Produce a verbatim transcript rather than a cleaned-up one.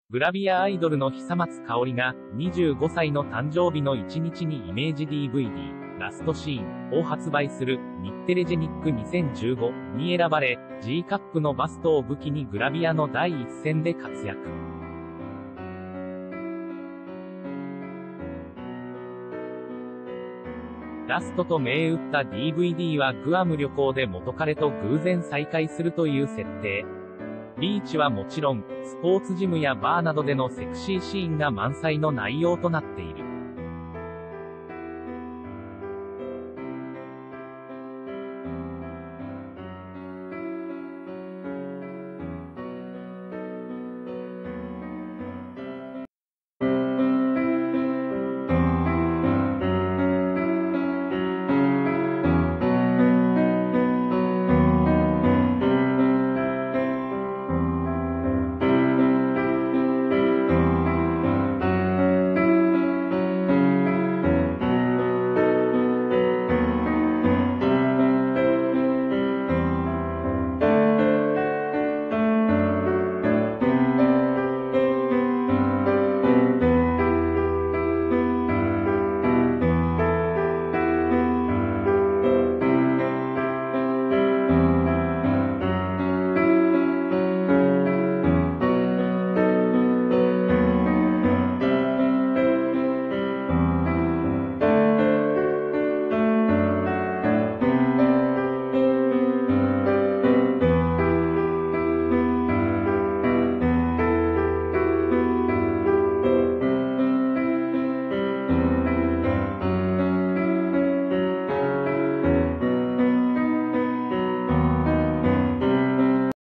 グラビアアイドルの久松香織が、にじゅうごさいの誕生日のいちにちにイメージ ディーブイディー、ラストシーンを発売する、日テレジェニックにせんじゅうごに選ばれ、G カップのバストを武器にグラビアの第一線で活躍。ラストと銘打った ディーブイディー はグアム旅行で元彼と偶然再会するという設定。ビーチはもちろん、スポーツジムやバーなどでのセクシーシーンが満載の内容となっている。